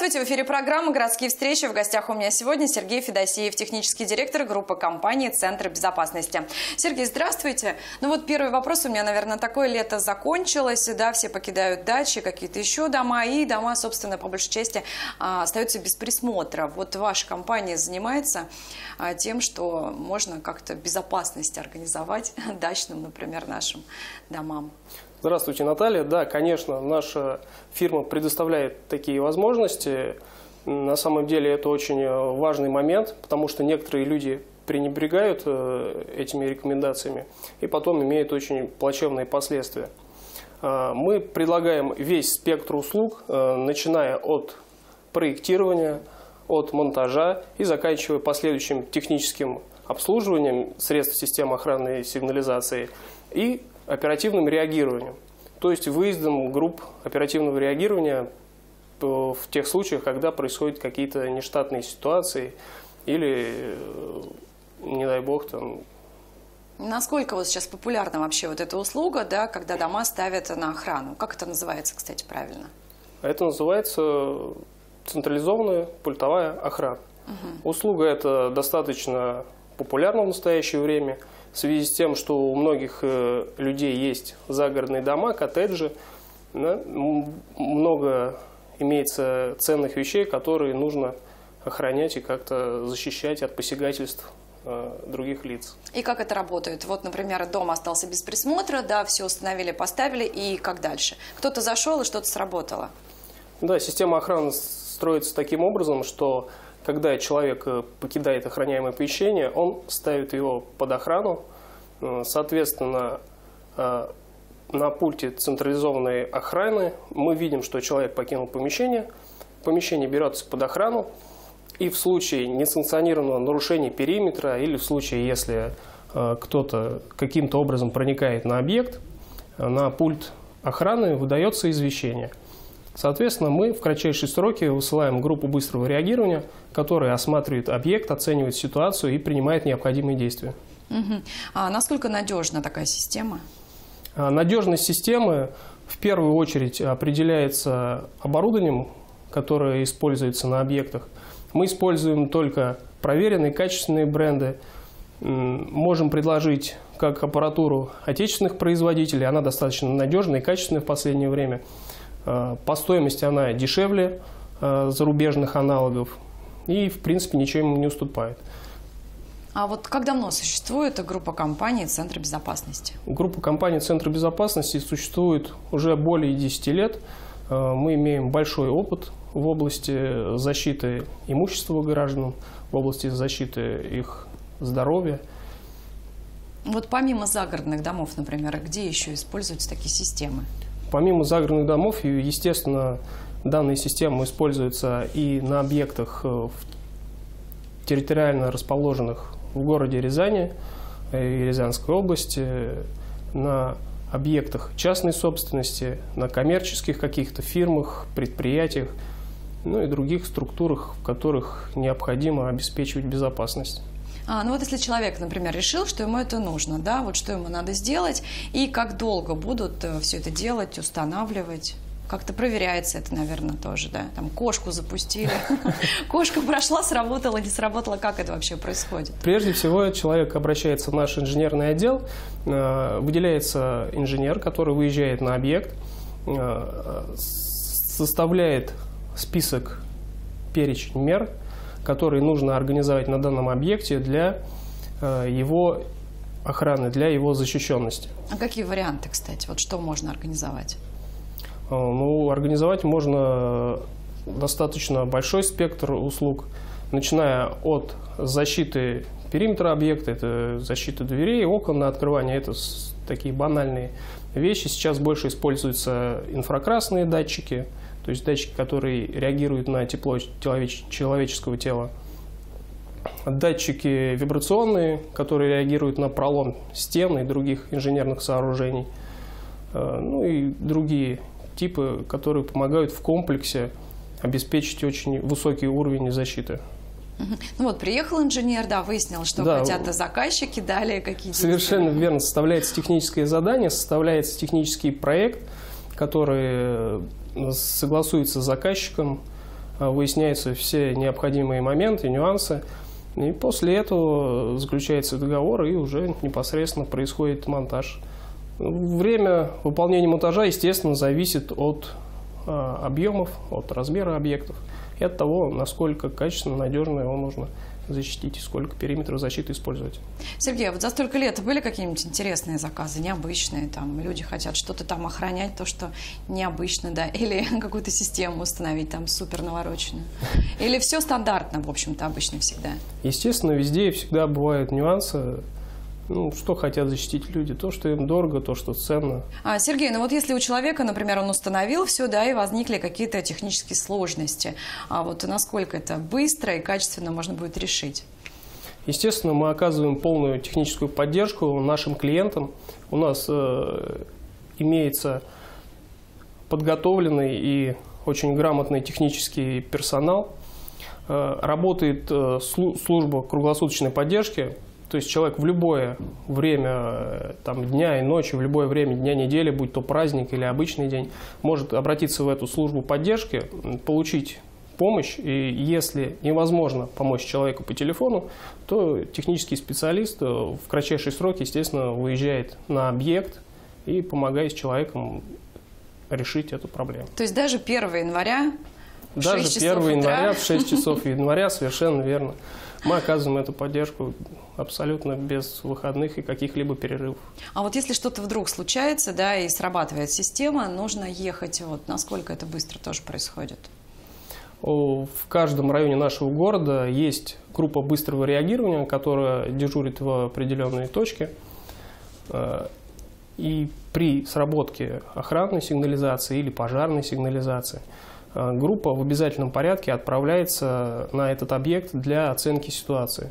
Здравствуйте, в эфире программы «Городские встречи». В гостях у меня сегодня Сергей Федосеев, технический директор группы компаний «Центр безопасности». Сергей, здравствуйте. Ну вот первый вопрос у меня, наверное, такое: лето закончилось, да, все покидают дачи, какие-то еще дома, и дома, собственно, по большей части остаются без присмотра. Вот ваша компания занимается тем, что можно как-то безопасность организовать дачным, например, нашим домам. Здравствуйте, Наталья. Да, конечно, наша фирма предоставляет такие возможности. На самом деле это очень важный момент, потому что некоторые люди пренебрегают этими рекомендациями и потом имеют очень плачевные последствия. Мы предлагаем весь спектр услуг, начиная от проектирования, от монтажа и заканчивая последующим техническим обслуживанием средств системы охраны и сигнализации и оперативным реагированием, то есть выездом групп оперативного реагирования в тех случаях, когда происходят какие-то нештатные ситуации или, не дай бог, там... Насколько вот сейчас популярна вообще вот эта услуга, да, когда дома ставят на охрану? Как это называется, кстати, правильно? Это называется централизованная пультовая охрана. Услуга эта достаточно популярна в настоящее время, в связи с тем, что у многих людей есть загородные дома, коттеджи, да, много имеется ценных вещей, которые нужно охранять и как-то защищать от посягательств других лиц. И как это работает? Вот, например, дом остался без присмотра, да, все установили, поставили, и как дальше? Кто-то зашел, и что-то сработало? Да, система охраны строится таким образом, что когда человек покидает охраняемое помещение, он ставит его под охрану. Соответственно, на пульте централизованной охраны мы видим, что человек покинул помещение. Помещение берется под охрану. И в случае несанкционированного нарушения периметра или в случае, если кто-то каким-то образом проникает на объект, на пульт охраны выдается извещение. Соответственно, мы в кратчайшие сроки высылаем группу быстрого реагирования, которая осматривает объект, оценивает ситуацию и принимает необходимые действия. А насколько надежна такая система? Надежность системы в первую очередь определяется оборудованием, которое используется на объектах. Мы используем только проверенные, качественные бренды. Можем предложить как аппаратуру отечественных производителей, она достаточно надежная и качественная в последнее время. По стоимости она дешевле зарубежных аналогов и, в принципе, ничем ему не уступает. А вот как давно существует группа компаний «Центр безопасности»? Группа компаний «Центр безопасности» существует уже более 10 лет. Мы имеем большой опыт в области защиты имущества граждан, в области защиты их здоровья. Вот помимо загородных домов, например, где еще используются такие системы? Помимо загородных домов, естественно, данные системы используются и на объектах, территориально расположенных в городе Рязани и Рязанской области, на объектах частной собственности, на коммерческих каких-то фирмах, предприятиях, ну и других структурах, в которых необходимо обеспечивать безопасность. Ну вот если человек, например, решил, что ему это нужно, да, вот что ему надо сделать, и как долго будут все это делать, устанавливать? Как-то проверяется это, наверное, тоже, да? Там кошку запустили, кошка прошла, сработала, не сработала. Как это вообще происходит? Прежде всего, человек обращается в наш инженерный отдел, выделяется инженер, который выезжает на объект, составляет список, перечень мер, которые нужно организовать на данном объекте для его охраны, для его защищенности. А какие варианты, кстати? Вот что можно организовать? Ну, организовать можно достаточно большой спектр услуг, начиная от защиты периметра объекта, это защита дверей, окон на открывание, это такие банальные вещи. Сейчас больше используются инфракрасные датчики, то есть датчики, которые реагируют на тепло человеческого тела. Датчики вибрационные, которые реагируют на пролом стен и других инженерных сооружений. Ну и другие типы, которые помогают в комплексе обеспечить очень высокий уровень защиты. Ну вот, приехал инженер, да, выяснил, что хотят заказчики, далее какие-то... Совершенно верно. Составляется техническое задание, составляется технический проект, который согласуется с заказчиком, выясняются все необходимые моменты, нюансы. И после этого заключается договор, и уже непосредственно происходит монтаж. Время выполнения монтажа, естественно, зависит от объемов, от размера объектов и от того, насколько качественно, надежно его нужно защитить, сколько периметров защиты использовать. Сергей, а вот за столько лет были какие-нибудь интересные заказы, необычные? Там люди хотят что-то там охранять, то, что необычно, да, или какую-то систему установить там супер навороченную? Или все стандартно, в общем-то, обычно всегда? Естественно, везде и всегда бывают нюансы. Ну, что хотят защитить люди? То, что им дорого, то, что ценно. Сергей, ну вот если у человека, например, он установил все, да, и возникли какие-то технические сложности, а вот насколько это быстро и качественно можно будет решить? Естественно, мы оказываем полную техническую поддержку нашим клиентам. У нас имеется подготовленный и очень грамотный технический персонал. Работает служба круглосуточной поддержки. То есть человек в любое время там, дня и ночи, в любое время дня недели, будь то праздник или обычный день, может обратиться в эту службу поддержки, получить помощь. И если невозможно помочь человеку по телефону, то технический специалист в кратчайшие сроки, естественно, выезжает на объект и помогает с человеком решить эту проблему. То есть даже 1 января в 6 часов Даже 1 января в 6 часов января, совершенно верно. Мы оказываем эту поддержку абсолютно без выходных и каких-либо перерывов. А вот если что-то вдруг случается, да, и срабатывает система, нужно ехать, вот насколько это быстро тоже происходит? В каждом районе нашего города есть группа быстрого реагирования, которая дежурит в определенной точке. И при сработке охранной сигнализации или пожарной сигнализации группа в обязательном порядке отправляется на этот объект для оценки ситуации.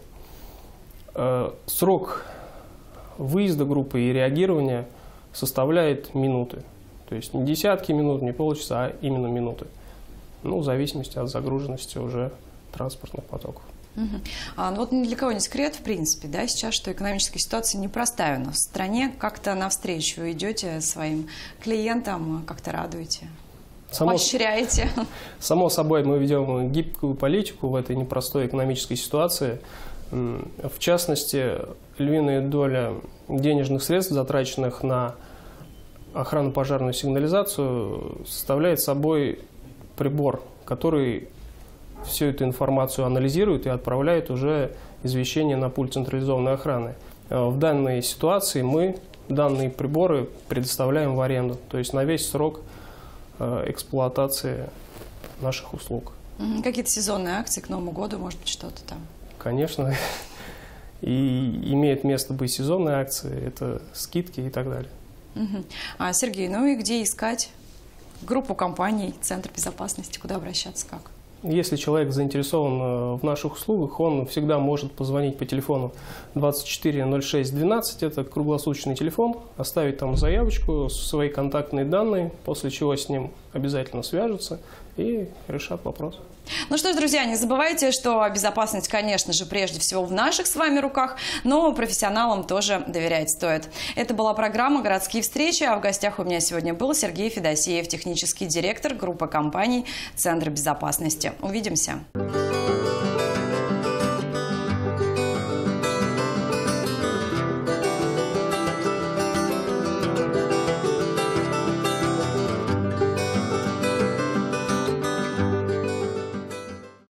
Срок выезда группы и реагирования составляет минуты. То есть не десятки минут, не полчаса, а именно минуты. Ну, в зависимости от загруженности уже транспортных потоков. Ну вот ни для кого не секрет, в принципе, да, сейчас, что экономическая ситуация непростая у нас в стране. Как-то навстречу идете своим клиентам, как-то радуете? Поощряете? Само собой, мы ведем гибкую политику в этой непростой экономической ситуации. В частности, львиная доля денежных средств, затраченных на охранно-пожарную сигнализацию, составляет собой прибор, который всю эту информацию анализирует и отправляет уже извещение на пульт централизованной охраны. В данной ситуации мы данные приборы предоставляем в аренду, то есть на весь срок эксплуатации наших услуг. Какие-то сезонные акции к Новому году, может быть, что-то там? Конечно. И имеет место быть сезонные акции, это скидки и так далее. Сергей, ну и где искать группу компаний, Центр безопасности, куда обращаться, как? Если человек заинтересован в наших услугах, он всегда может позвонить по телефону 240612, это круглосуточный телефон, оставить там заявочку, свои контактные данные, после чего с ним обязательно свяжутся и решат вопрос. Ну что ж, друзья, не забывайте, что безопасность, конечно же, прежде всего в наших с вами руках, но профессионалам тоже доверять стоит. Это была программа «Городские встречи», а в гостях у меня сегодня был Сергей Федосеев, технический директор группы компаний «Центр безопасности». Увидимся.